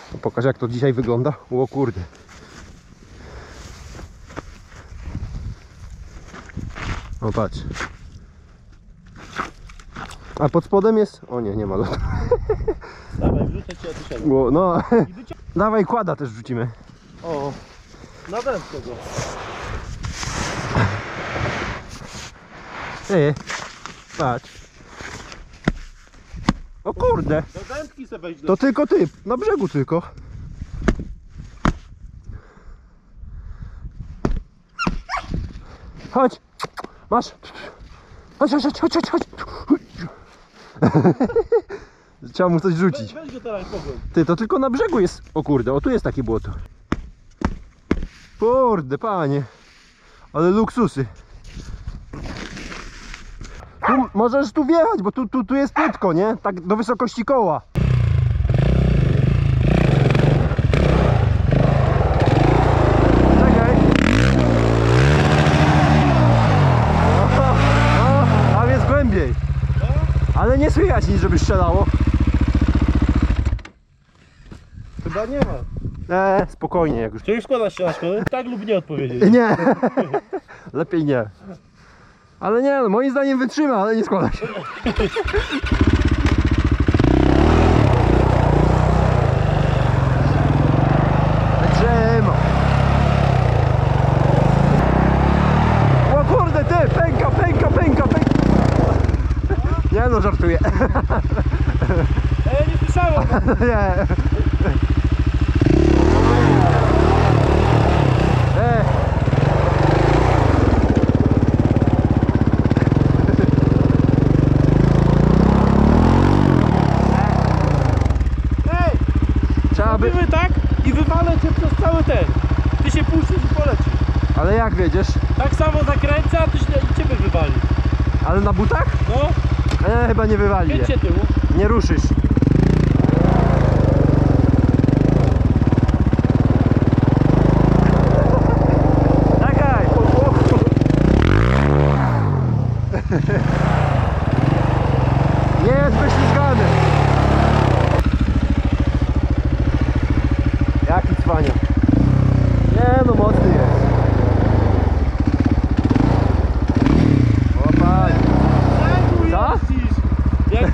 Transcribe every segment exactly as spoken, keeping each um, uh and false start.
Pokaż, jak to dzisiaj wygląda. O kurde. O patrz. A pod spodem jest... O nie, nie ma lotu. Dawaj, wrzucę cię, a ty siadaj. No. Dawaj, kłada też wrzucimy. O, na wędkę go. Ej, patrz. O kurde. Do wędki se weź do... To tylko ty, na brzegu tylko. Chodź. Masz. Chodź, chodź, chodź, chodź, chodź. Trzeba mu coś rzucić. Weź, weź go teraz, pogódź. Ty, to tylko na brzegu jest. O kurde, o tu jest takie błoto. Kurde, panie. Ale luksusy. Tu, możesz tu wjechać, bo tu, tu, tu jest płytko, nie? Tak do wysokości koła. Czekaj. O, o, tam jest głębiej. Ale nie słychać nic, żeby strzelało. Chyba nie ma. Eee, spokojnie jak już. Czy już składasz się na szkołę? Tak lub nie odpowiedzieć. Nie. Lepiej nie. Ale nie, no moim zdaniem wytrzyma, ale nie składa się. Wytrzyma. O kurde, ty, pęka, pęka, pęka, pęka. Nie no, żartuję. Ej, nie słyszałem! Nie. E. Ej! Trzeba by... Robimy tak i wywalę cię przez cały ten. Ty się puścisz i polecisz. Ale jak wiedziesz? Tak samo zakręca, a ty się ciebie wywali. Ale na butach? No, E, chyba nie wywali. kręć się tyłu. Nie ruszysz. Czekaj! Nie jest wyślizgany. Jaki cwania. Nie no, mocny jest. O panie. Co? Jak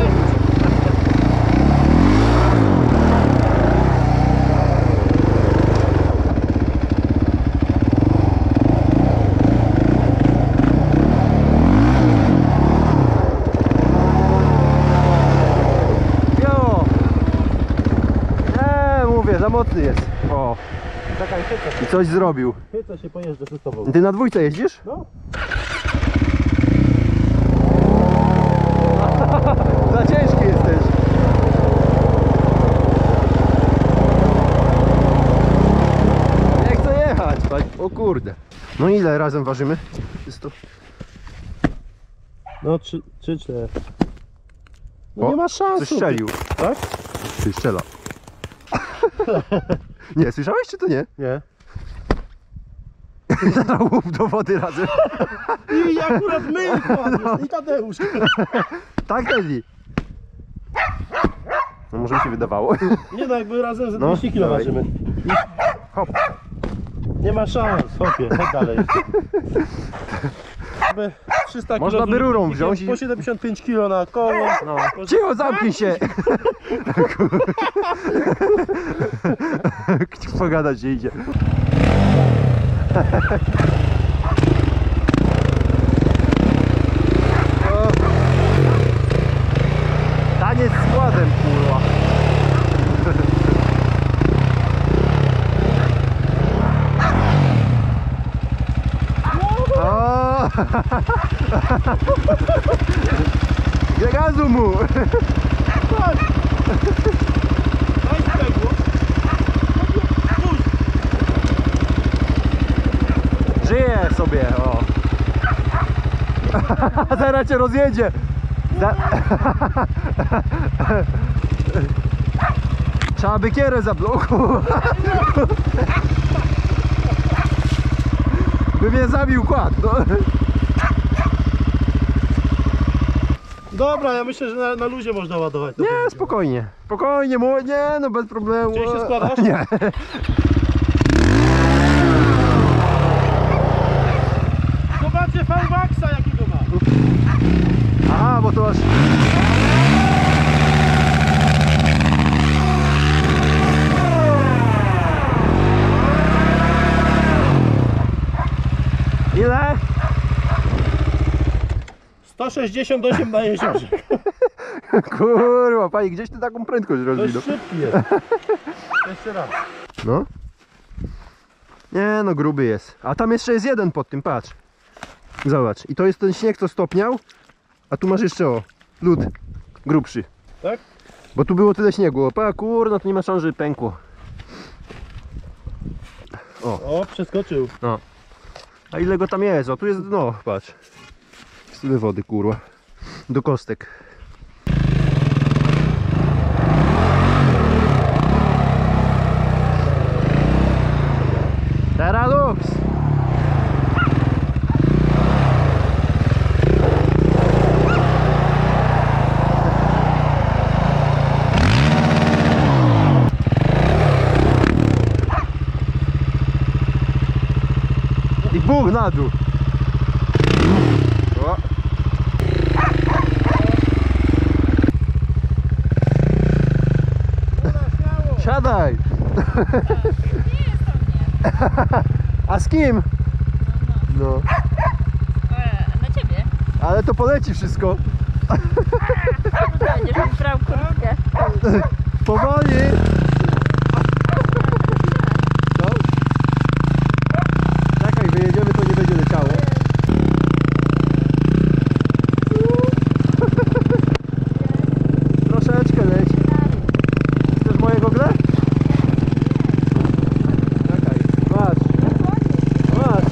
Jo! Nie, mówię, za mocny jest. O, Czekaj, chyca i coś zrobił. Chyca się, pojeżdżę z tobą. Ty na dwójce jeździsz? No. Za ciężki jesteś. Nie chcę jechać. O kurde. No ile razem ważymy? Jest to... No, trzy, trzy, cztery. No O, nie ma szans. Coś strzelił. Tak? Ty strzela. Nie, słyszałeś czy to nie? Nie. Łup do wody razem. I akurat my wpadniesz, i Tadeusz. Tak, Teddy. No może mi się wydawało. Nie no, jakby razem ze No, dwieście kilo dawaj. ważymy. Hop. Nie ma szans, hopie, chodź dalej. Jakby trzysta kilo Można by rurą z wziąć i- po siedemdziesiąt pięć kilo na koło. No. Cicho, zamknij się. Pogadać się idzie. O. Taniec z kładem, kurwa. O! Nie gazu mu! Daj sprzęgło. Żyje sobie, o! Teraz cię rozjedzie! Za... Trzeba by kierę zablokować. By mnie zabił kład, no. Dobra, ja myślę, że na, na luzie można ładować. to Nie, będzie. spokojnie. Spokojnie, mu- nie, no bez problemu. Gdzie się składasz? Nie. Zobaczcie V-Maxa jakiego ma. Aha, bo to aż... Ile? sto sześćdziesiąt osiem na jeziorze. Kurwa, pani, gdzieś ty taką prędkość To jest rozwinął? szybki jest. Jeszcze raz. No. Nie no, gruby jest. A tam jeszcze jest jeden pod tym, patrz. Zobacz. I to jest ten śnieg, co stopniał. A tu masz jeszcze, o, lód grubszy. Tak? Bo tu było tyle śniegu. Pa, kurno, to nie ma szans, żeby pękło. O, O, przeskoczył. no. A ile go tam jest? O, tu jest dno, patrz. Tyle wody, kurwa. Do kostek. Teralux! I buch na dół. O. Siadaj! A z kim? No. Na ciebie. Ale to poleci wszystko. Będziesz mi brał kurtkę. Powoli! Co? Czekaj, wyjedziemy, to nie będzie leciało. Troszeczkę leci. Chcesz moje gogle? Czekaj, masz. Masz.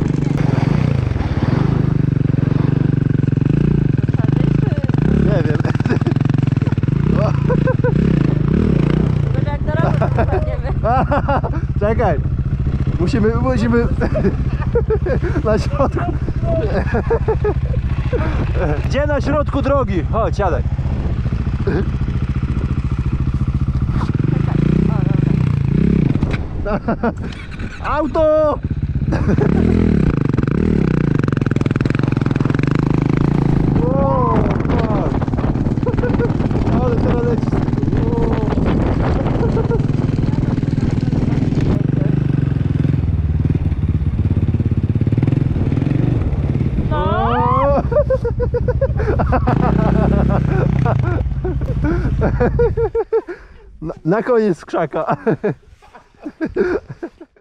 Nie wiem. Może jak do roboty wpadniemy. Czekaj. Musimy, musimy na środku. Gdzie na środku drogi? Chodź, siadaj. Auto! O, patrz. Ale teraz leci. O. No. Na, na koniec z krzaka.